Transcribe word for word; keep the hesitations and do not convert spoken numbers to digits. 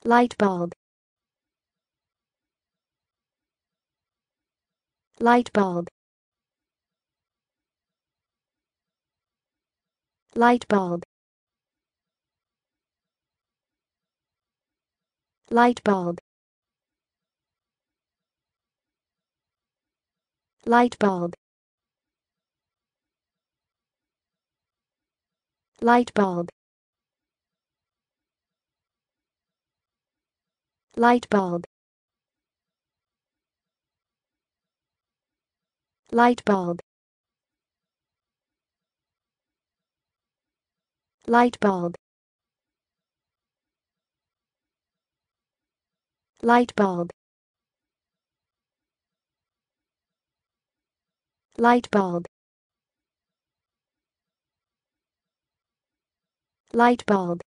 Lightbulb. Lightbulb. Lightbulb. Lightbulb. Lightbulb. Lightbulb. Lightbulb. Lightbulb. Lightbulb. Lightbulb. Lightbulb. Lightbulb.